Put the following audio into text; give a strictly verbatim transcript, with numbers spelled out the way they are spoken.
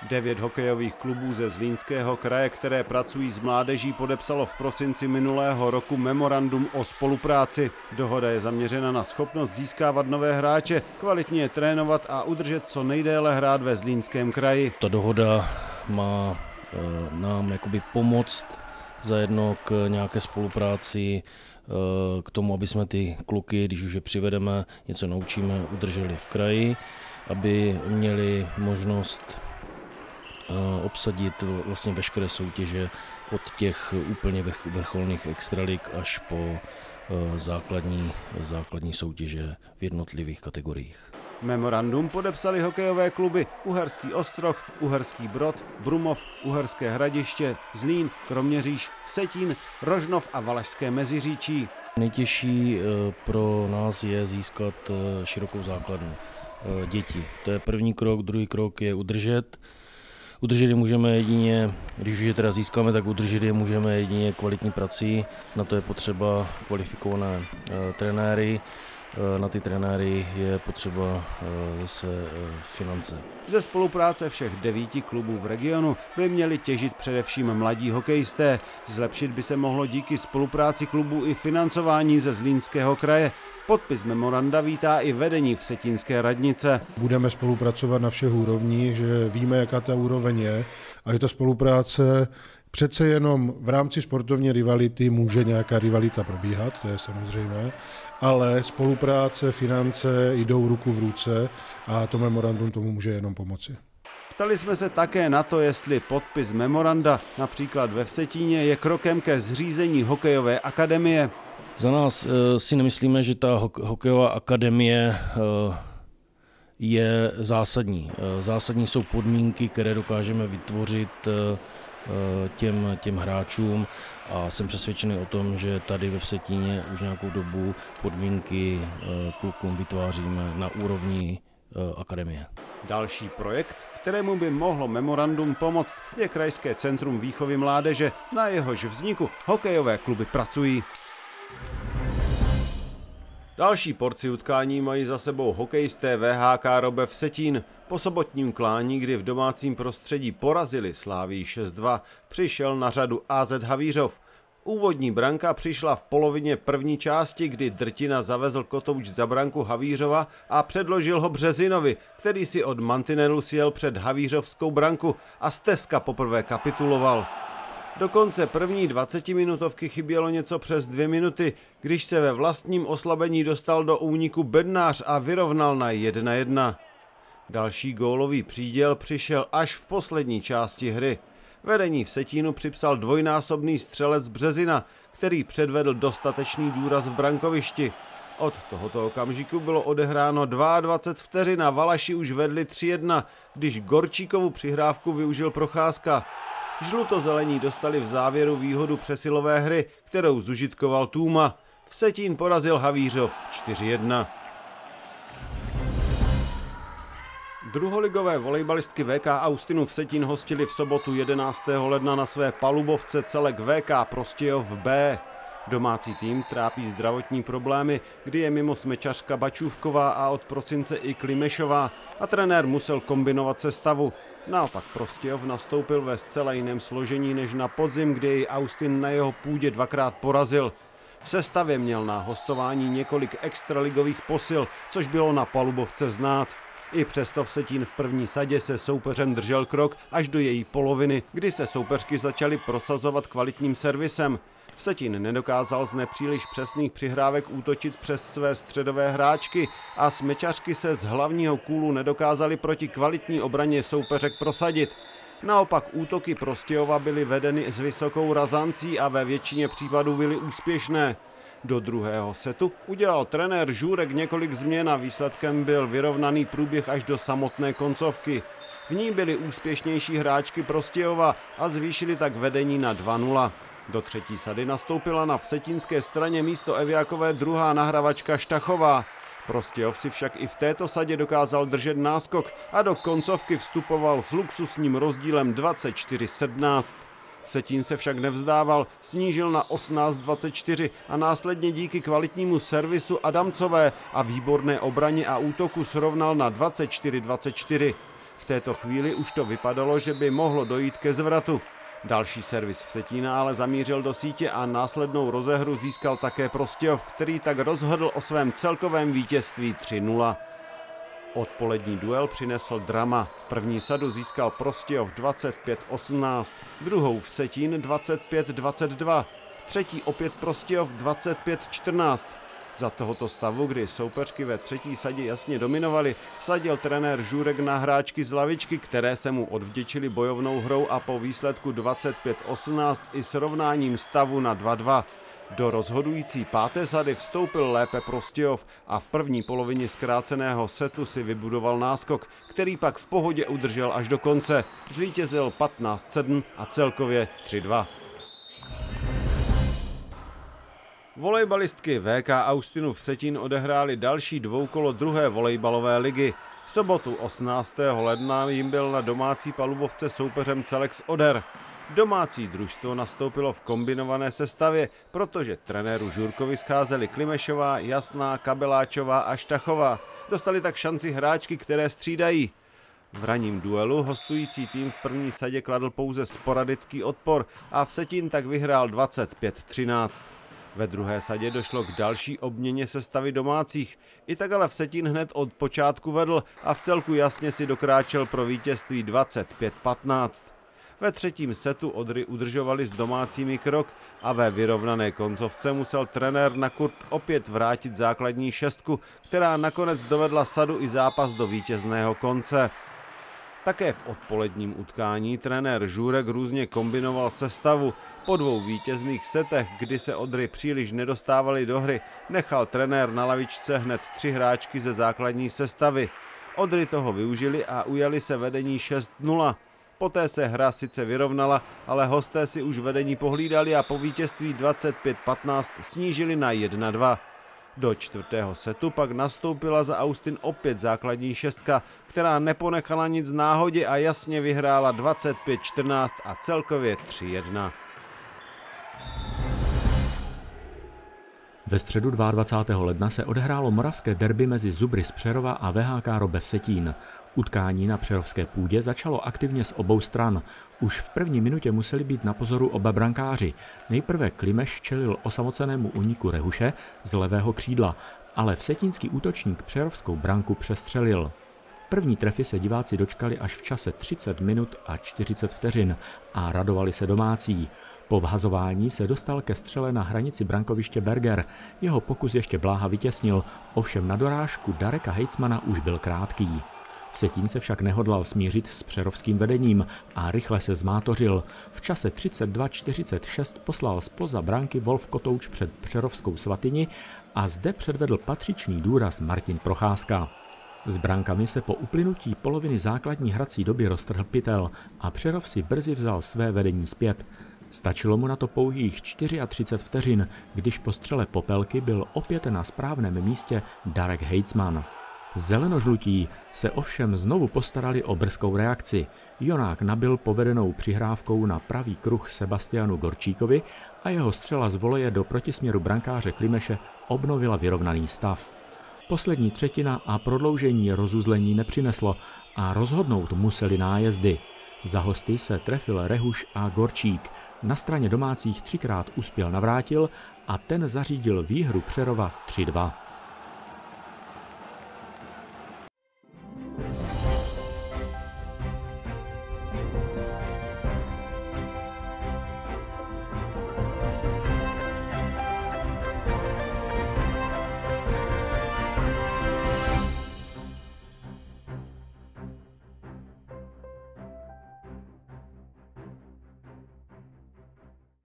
Devět hokejových klubů ze Zlínského kraje, které pracují s mládeží, podepsalo v prosinci minulého roku memorandum o spolupráci. Dohoda je zaměřena na schopnost získávat nové hráče, kvalitně je trénovat a udržet co nejdéle hrát ve Zlínském kraji. Ta dohoda má e, nám jakoby pomoct zajedno k nějaké spolupráci, e, k tomu, aby jsme ty kluky, když už je přivedeme, něco naučíme, udrželi v kraji, aby měli možnost obsadit vlastně veškeré soutěže od těch úplně vrcholných extralik až po základní, základní soutěže v jednotlivých kategoriích. Memorandum podepsali hokejové kluby Uherský Ostroh, Uherský Brod, Brumov, Uherské Hradiště, Zlín, Kroměříž, Vsetín, Rožnov a Valašské Meziříčí. Nejtěžší pro nás je získat širokou základnu děti. To je první krok, druhý krok je udržet. Udržet je můžeme jedině, když už je teda získáme, tak udržet je můžeme jedině kvalitní prací. Na to je potřeba kvalifikované e, trenéry. E, na ty trenéry je potřeba e, zase e, finance. Ze spolupráce všech devíti klubů v regionu by měli těžit především mladí hokejisté. Zlepšit by se mohlo díky spolupráci klubů i financování ze Zlínského kraje. Podpis memoranda vítá i vedení Vsetínské radnice. Budeme spolupracovat na všech úrovních, že víme, jaká ta úroveň je a že ta spolupráce přece jenom v rámci sportovní rivality může nějaká rivalita probíhat, to je samozřejmé, ale spolupráce, finance jdou ruku v ruce a to memorandum tomu může jenom pomoci. Ptali jsme se také na to, jestli podpis memoranda například ve Vsetíně je krokem ke zřízení hokejové akademie. Za nás e, si nemyslíme, že ta hokejová akademie e, je zásadní. E, zásadní jsou podmínky, které dokážeme vytvořit e, těm, těm hráčům a jsem přesvědčený o tom, že tady ve Vsetíně už nějakou dobu podmínky e, klukům vytváříme na úrovni e, akademie. Další projekt, kterému by mohlo memorandum pomoct, je Krajské centrum výchovy mládeže, na jehož vzniku hokejové kluby pracují. Další porci utkání mají za sebou hokejisté V H K Robev Vsetín. Po sobotním klání, kdy v domácím prostředí porazili Slavii šest dva, přišel na řadu A Z Havířov. Úvodní branka přišla v polovině první části, kdy Drtina zavezl kotouč za branku Havířova a předložil ho Březinovi, který si od mantinelu sjel před havířovskou branku a Stezka poprvé kapituloval. Do konce první dvacetiminutovky chybělo něco přes dvě minuty, když se ve vlastním oslabení dostal do úniku Bednář a vyrovnal na jedna jedna. Další gólový příděl přišel až v poslední části hry. Vedení Vsetínu připsal dvojnásobný střelec Březina, který předvedl dostatečný důraz v brankovišti. Od tohoto okamžiku bylo odehráno dvacet dva vteřin a Valaši už vedli tři jedna, když Gorčíkovu přihrávku využil Procházka. Žlutozelení dostali v závěru výhodu přesilové hry, kterou zužitkoval Tůma. Vsetín porazil Havířov čtyři jedna. Druholigové volejbalistky V K Austinu Vsetín hostili v sobotu jedenáctého ledna na své palubovce celek V K Prostějov B. Domácí tým trápí zdravotní problémy, kdy je mimo smečařka Bačůvková a od prosince i Klimešová a trenér musel kombinovat sestavu. Naopak Prostějov nastoupil ve zcela jiném složení než na podzim, kdy jej Austin na jeho půdě dvakrát porazil. V sestavě měl na hostování několik extraligových posil, což bylo na palubovce znát. I přesto Vsetín v první sadě se soupeřem držel krok až do její poloviny, kdy se soupeřky začaly prosazovat kvalitním servisem. Vsetín nedokázal z nepříliš přesných přihrávek útočit přes své středové hráčky a smečařky se z hlavního kůlu nedokázaly proti kvalitní obraně soupeřek prosadit. Naopak útoky Prostějova byly vedeny s vysokou razancí a ve většině případů byly úspěšné. Do druhého setu udělal trenér Žůrek několik změn a výsledkem byl vyrovnaný průběh až do samotné koncovky. V ní byly úspěšnější hráčky Prostějova a zvýšili tak vedení na dva nula. Do třetí sady nastoupila na vsetínské straně místo Eviakové druhá nahravačka Štachová. Prostějov si však i v této sadě dokázal držet náskok a do koncovky vstupoval s luxusním rozdílem dvacet čtyři sedmnáct. Vsetín se však nevzdával, snížil na osmnáct dvacet čtyři a následně díky kvalitnímu servisu Adamcové a výborné obraně a útoku srovnal na dvacet čtyři dvacet čtyři. V této chvíli už to vypadalo, že by mohlo dojít ke zvratu. Další servis Vsetína ale zamířil do sítě a následnou rozehru získal také Prostějov, který tak rozhodl o svém celkovém vítězství tři nula. Odpolední duel přinesl drama. První sadu získal Prostějov dvacet pět osmnáct, druhou Vsetín dvacet pět dvacet dva, třetí opět Prostějov dvacet pět čtrnáct. Za tohoto stavu, kdy soupeřky ve třetí sadě jasně dominovali, vsadil trenér Žurek na hráčky z lavičky, které se mu odvděčily bojovnou hrou a po výsledku dvacet pět osmnáct i srovnáním stavu na dva dva. Do rozhodující páté sady vstoupil lépe Prostějov a v první polovině zkráceného setu si vybudoval náskok, který pak v pohodě udržel až do konce. Zvítězil patnáct sedm a celkově tři dva. Volejbalistky V K Austinu Vsetín odehrály další dvoukolo druhé volejbalové ligy. V sobotu osmnáctého ledna jim byl na domácí palubovce soupeřem Celex Oder. Domácí družstvo nastoupilo v kombinované sestavě, protože trenéru Žurkovi scházeli Klimešová, Jasná, Kabeláčová a Štachová. Dostali tak šanci hráčky, které střídají. V ranním duelu hostující tým v první sadě kladl pouze sporadický odpor a Vsetín tak vyhrál dvacet pět třináct. Ve druhé sadě došlo k další obměně sestavy domácích. I tak ale Vsetín hned od počátku vedl a v celku jasně si dokráčel pro vítězství dvacet pět patnáct. Ve třetím setu Odry udržovali s domácími krok a ve vyrovnané koncovce musel trenér na kurt opět vrátit základní šestku, která nakonec dovedla sadu i zápas do vítězného konce. Také v odpoledním utkání trenér Žurek různě kombinoval sestavu. Po dvou vítězných setech, kdy se Odry příliš nedostávaly do hry, nechal trenér na lavičce hned tři hráčky ze základní sestavy. Odry toho využili a ujali se vedení šest nula. Poté se hra sice vyrovnala, ale hosté si už vedení pohlídali a po vítězství dvacet pět patnáct snížili na jedna dva. Do čtvrtého setu pak nastoupila za Austin opět základní šestka, která neponechala nic náhodě a jasně vyhrála dvacet pět čtrnáct a celkově tři jedna. Ve středu dvacátého druhého ledna se odehrálo moravské derby mezi Zubry z Přerova a V H K Robe Vsetín. Utkání na přerovské půdě začalo aktivně z obou stran. Už v první minutě museli být na pozoru oba brankáři. Nejprve Klimeš čelil osamocenému úniku Rehuše z levého křídla, ale vsetínský útočník přerovskou branku přestřelil. První trefy se diváci dočkali až v čase třicet minut a čtyřicet vteřin a radovali se domácí. Po vhazování se dostal ke střele na hranici brankoviště Berger. Jeho pokus ještě Bláha vytěsnil, ovšem na dorážku Dareka Hejcmana už byl krátký. Vsetín se však nehodlal smířit s přerovským vedením a rychle se zmátořil. V čase třicet dva čtyřicet šest poslal zpoza branky Wolf Kotouč před přerovskou svatyni a zde předvedl patřičný důraz Martin Procházka. S brankami se po uplynutí poloviny základní hrací doby roztrhl pytel a Přerov si brzy vzal své vedení zpět. Stačilo mu na to pouhých třicet čtyři vteřin, když po střele Popelky byl opět na správném místě Darek Hejcman. Zelenožlutí se ovšem znovu postarali o brzkou reakci. Jonák nabil povedenou přihrávkou na pravý kruh Sebastianu Gorčíkovi a jeho střela z voleje do protisměru brankáře Klimeše obnovila vyrovnaný stav. Poslední třetina a prodloužení rozuzlení nepřineslo a rozhodnout museli nájezdy. Za hosty se trefil Rehuš a Gorčík. Na straně domácích třikrát uspěl Navrátil a ten zařídil výhru Přerova tři dva.